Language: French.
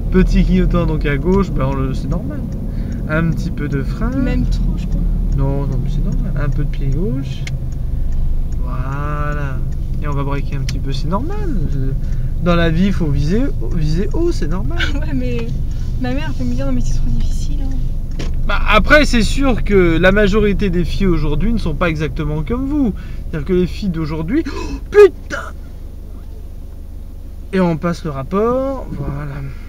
Petit clignotant donc à gauche, bah c'est normal. Un petit peu de frein. Même trop, je crois. Non, non, mais c'est normal. Un peu de pied gauche. Voilà. Et on va braquer un petit peu, c'est normal. Dans la vie, il faut viser haut, c'est normal. Ouais, mais ma mère peut me dire non, mais c'est trop difficile. Hein. Bah, après, c'est sûr que la majorité des filles aujourd'hui ne sont pas exactement comme vous. C'est-à-dire que les filles d'aujourd'hui. Oh, putain! Et on passe le rapport. Voilà.